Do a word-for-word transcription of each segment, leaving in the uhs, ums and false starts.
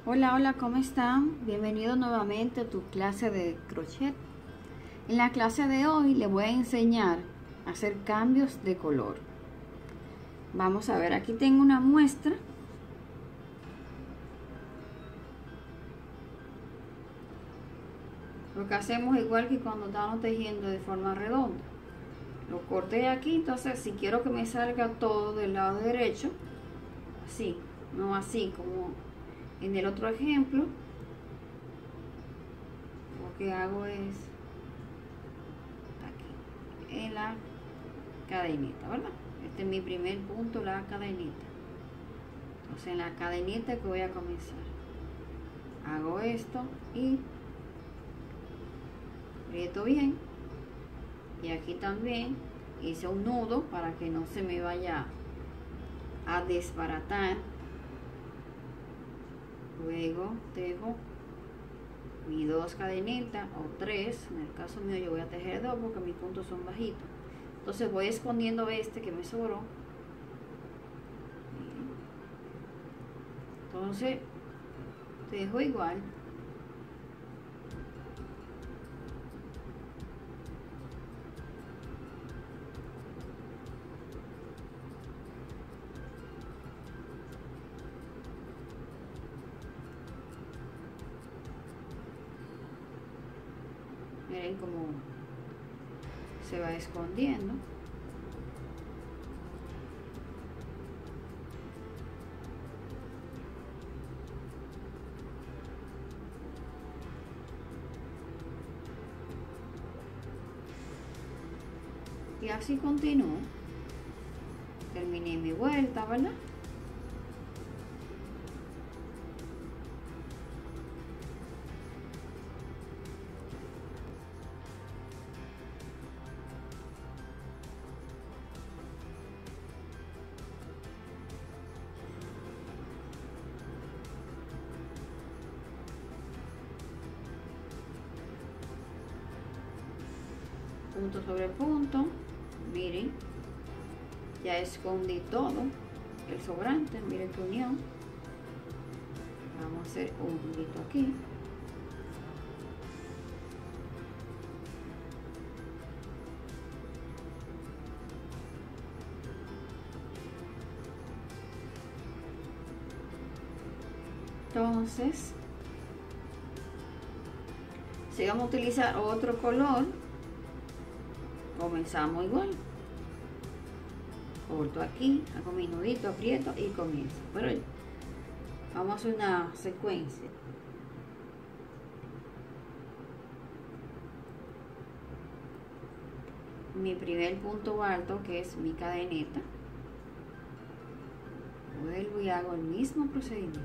Hola, hola, ¿cómo están? Bienvenidos nuevamente a tu clase de crochet. En la clase de hoy les voy a enseñar a hacer cambios de color. Vamos a ver, aquí tengo una muestra. Lo que hacemos igual que cuando estamos tejiendo de forma redonda. Lo corté aquí, entonces si quiero que me salga todo del lado derecho, así, no así como en el otro ejemplo, lo que hago es aquí, en la cadenita, ¿verdad? Este es mi primer punto, la cadenita. Entonces en la cadenita que voy a comenzar, hago esto y aprieto bien, y aquí también hice un nudo para que no se me vaya a desbaratar. Luego tejo mis dos cadenitas o tres, en el caso mío yo voy a tejer dos porque mis puntos son bajitos. Entonces voy escondiendo este que me sobró. Entonces tejo igual. Miren cómo se va escondiendo. Y así continúo. Terminé mi vuelta, ¿verdad? Punto sobre punto. Miren, ya escondí todo el sobrante. Miren qué unión. Vamos a hacer un nudito aquí. Entonces, si vamos a utilizar otro color, comenzamos igual. Corto aquí, hago mi nudito, aprieto y comienzo. Pero vamos a hacer una secuencia. Mi primer punto alto, que es mi cadeneta, vuelvo y hago el mismo procedimiento.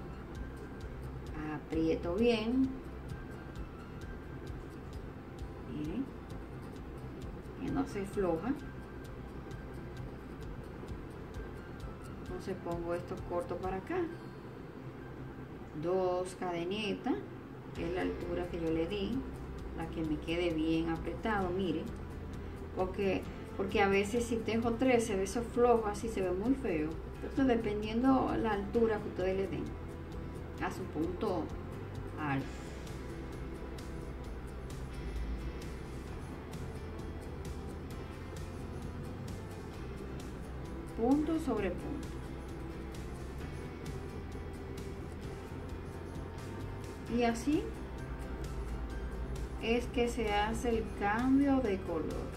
Aprieto bien. Miren, que no se floja. Entonces pongo esto corto para acá, dos cadenitas, que es la altura que yo le di, la que me quede bien apretado. Miren, porque porque a veces si tejo tres se ve eso flojo, así se ve muy feo. Entonces dependiendo la altura que ustedes le den a su punto alto. Punto sobre punto. Y así es que se hace el cambio de color.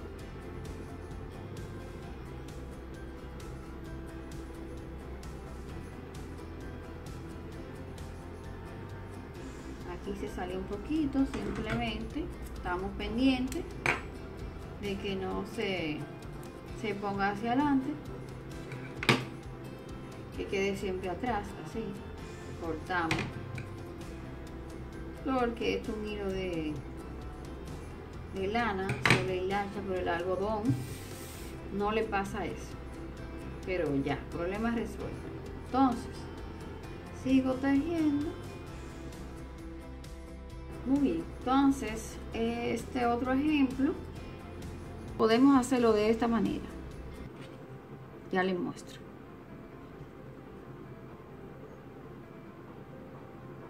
Aquí se sale un poquito, simplemente estamos pendientes de que no se, se ponga hacia adelante, que quede siempre atrás, así. Cortamos, porque es un hilo de, de lana, se le hilacha, pero el algodón no le pasa eso. Pero ya, problema resuelto. Entonces, sigo tejiendo. Muy bien, entonces este otro ejemplo podemos hacerlo de esta manera. Ya les muestro.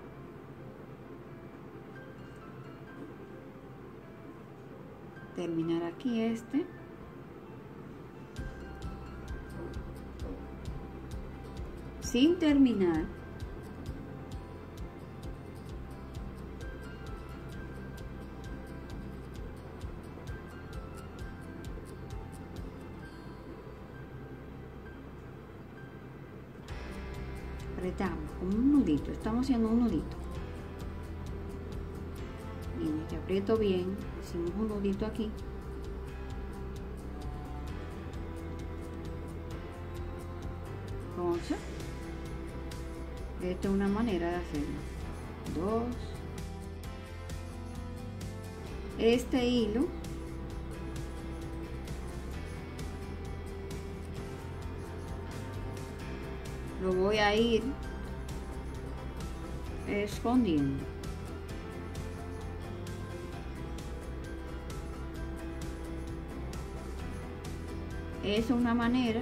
terminar aquí este. Sin terminar, apretamos como un nudito, estamos haciendo un nudito. Miren que aprieto bien, hicimos un nudito aquí. Entonces, esta es una manera de hacerlo. Dos. Este hilo lo voy a ir escondiendo. Es una manera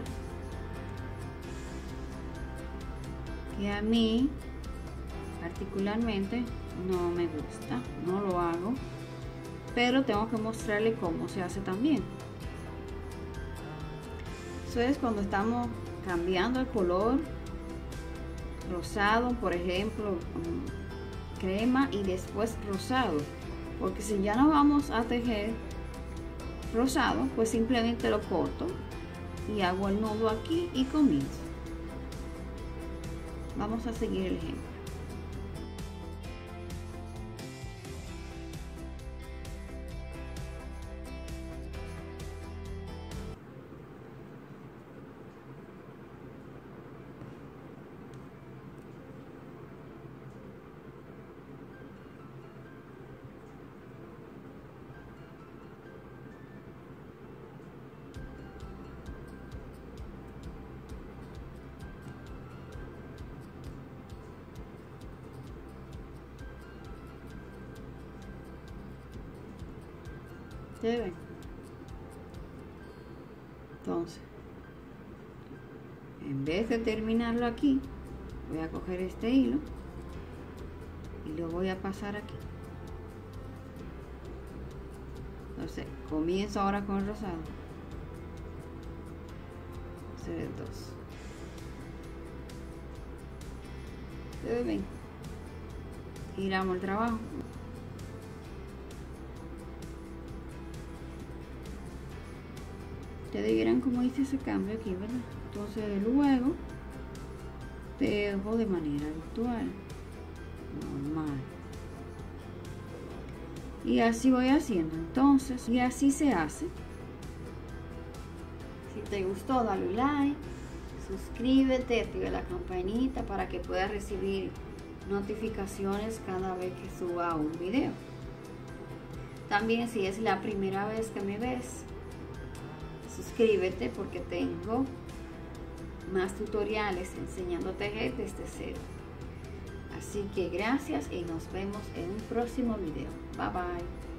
que a mí particularmente no me gusta, no lo hago, pero tengo que mostrarle cómo se hace también. Eso es cuando estamos cambiando el color rosado, por ejemplo, crema y después rosado, porque si ya no vamos a tejer rosado, pues simplemente lo corto y hago el nudo aquí y comienzo. Vamos a seguir el ejemplo. ¿Se ven? Entonces, en vez de terminarlo aquí, voy a coger este hilo y lo voy a pasar aquí. Entonces, comienzo ahora con el rosado. Hacer dos. ¿Se ven? Giramos el trabajo. Ustedes verán cómo hice ese cambio aquí, ¿verdad? Entonces luego tejo de manera virtual, normal. Y así voy haciendo. Entonces, y así se hace. Si te gustó, dale like, suscríbete, activa la campanita para que puedas recibir notificaciones cada vez que suba un video. También, si es la primera vez que me ves, suscríbete porque tengo más tutoriales enseñando a tejer desde cero. Así que gracias y nos vemos en un próximo video. Bye bye.